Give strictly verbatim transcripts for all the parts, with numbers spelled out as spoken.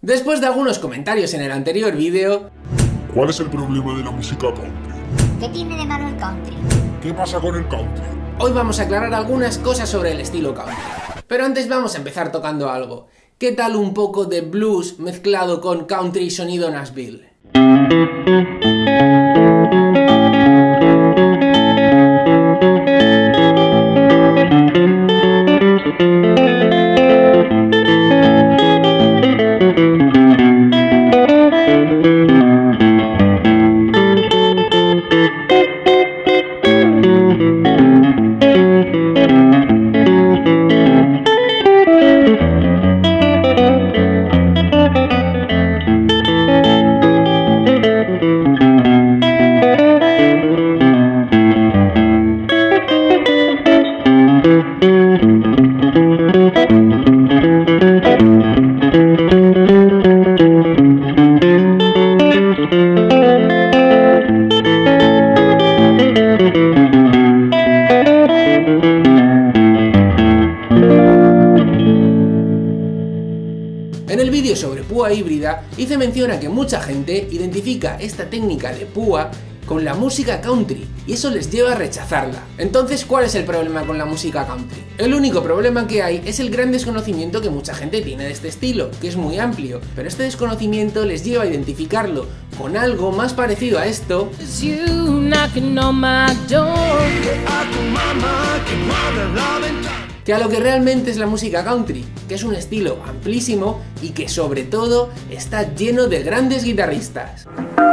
Después de algunos comentarios en el anterior vídeo... ¿Cuál es el problema de la música country? ¿Qué tiene de malo el country? ¿Qué pasa con el country? Hoy vamos a aclarar algunas cosas sobre el estilo country. Pero antes vamos a empezar tocando algo. ¿Qué tal un poco de blues mezclado con country sonido Nashville? En el vídeo sobre púa híbrida hice mención a que mucha gente identifica esta técnica de púa con la música country y eso les lleva a rechazarla. Entonces, ¿cuál es el problema con la música country? El único problema que hay es el gran desconocimiento que mucha gente tiene de este estilo, que es muy amplio, pero este desconocimiento les lleva a identificarlo con algo más parecido a esto, que a lo que realmente es la música country, que es un estilo amplísimo y que sobre todo está lleno de grandes guitarristas.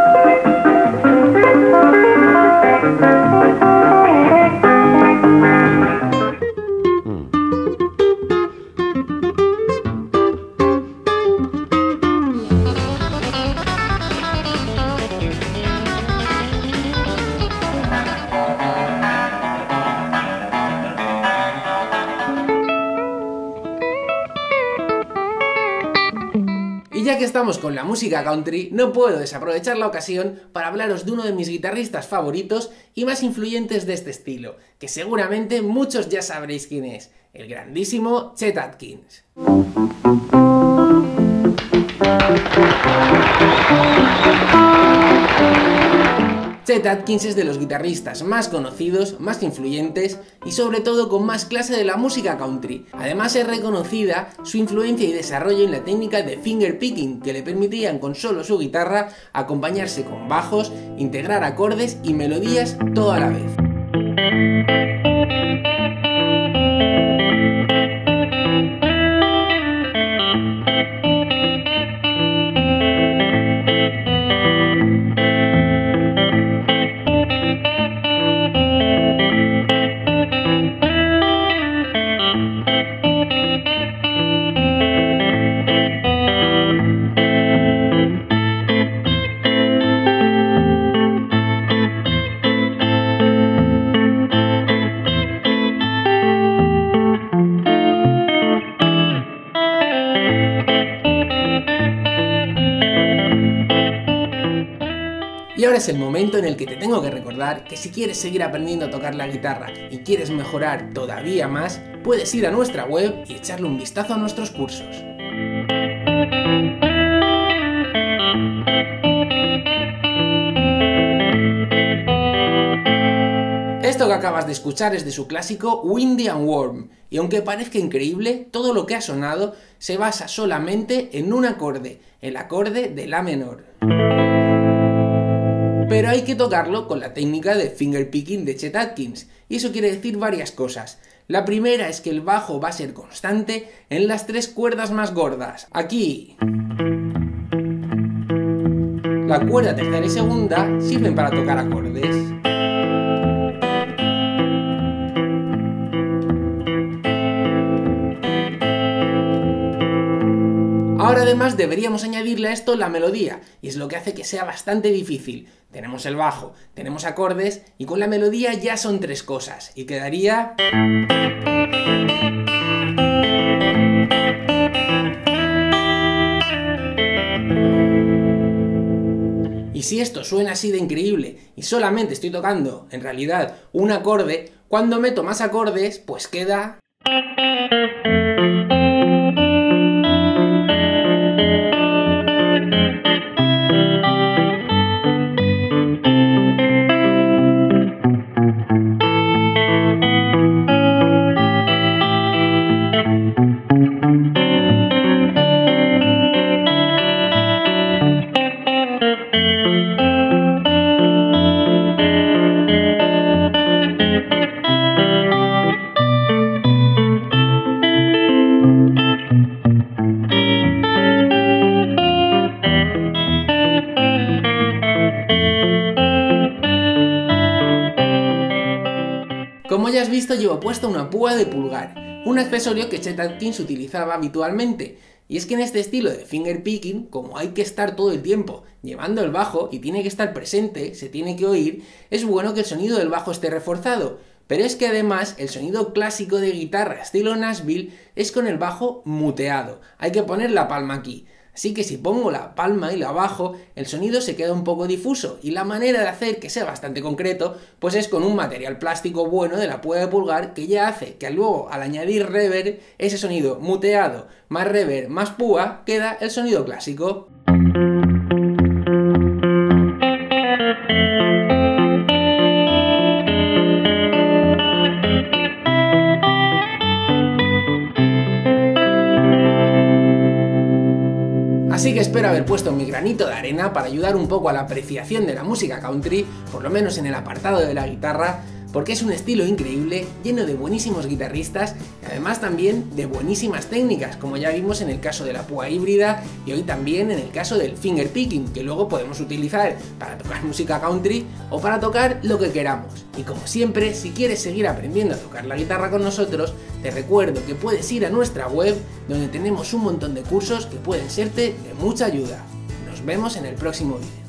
Y ya que estamos con la música country, no puedo desaprovechar la ocasión para hablaros de uno de mis guitarristas favoritos y más influyentes de este estilo, que seguramente muchos ya sabréis quién es, el grandísimo Chet Atkins. Chet Atkins es de los guitarristas más conocidos, más influyentes y sobre todo con más clase de la música country. Además es reconocida su influencia y desarrollo en la técnica de finger picking, que le permitían con solo su guitarra acompañarse con bajos, integrar acordes y melodías todo a la vez. Y ahora es el momento en el que te tengo que recordar que si quieres seguir aprendiendo a tocar la guitarra y quieres mejorar todavía más, puedes ir a nuestra web y echarle un vistazo a nuestros cursos. Esto que acabas de escuchar es de su clásico Windy and Warm, y aunque parezca increíble, todo lo que ha sonado se basa solamente en un acorde, el acorde de La menor. Pero hay que tocarlo con la técnica de finger picking de Chet Atkins, y eso quiere decir varias cosas. La primera es que el bajo va a ser constante en las tres cuerdas más gordas. Aquí la cuerda tercera y segunda sirven para tocar acordes. Ahora además deberíamos añadirle a esto la melodía, y es lo que hace que sea bastante difícil. Tenemos el bajo, tenemos acordes, y con la melodía ya son tres cosas, y quedaría... Y si esto suena así de increíble, y solamente estoy tocando, en realidad, un acorde, cuando meto más acordes, pues queda... ya has visto, llevo puesta una púa de pulgar, un accesorio que Chet Atkins utilizaba habitualmente. Y es que en este estilo de finger picking, como hay que estar todo el tiempo llevando el bajo y tiene que estar presente, se tiene que oír, es bueno que el sonido del bajo esté reforzado. Pero es que además el sonido clásico de guitarra estilo Nashville es con el bajo muteado, hay que poner la palma aquí. Así que si pongo la palma y la bajo, el sonido se queda un poco difuso y la manera de hacer que sea bastante concreto, pues es con un material plástico bueno de la púa de pulgar que ya hace que luego al añadir reverb, ese sonido muteado más reverb más púa, queda el sonido clásico. Así que espero haber puesto mi granito de arena para ayudar un poco a la apreciación de la música country, por lo menos en el apartado de la guitarra, porque es un estilo increíble, lleno de buenísimos guitarristas y además también de buenísimas técnicas, como ya vimos en el caso de la púa híbrida y hoy también en el caso del finger picking, que luego podemos utilizar para tocar música country o para tocar lo que queramos. Y como siempre, si quieres seguir aprendiendo a tocar la guitarra con nosotros, te recuerdo que puedes ir a nuestra web, donde tenemos un montón de cursos que pueden serte de mucha ayuda. Nos vemos en el próximo vídeo.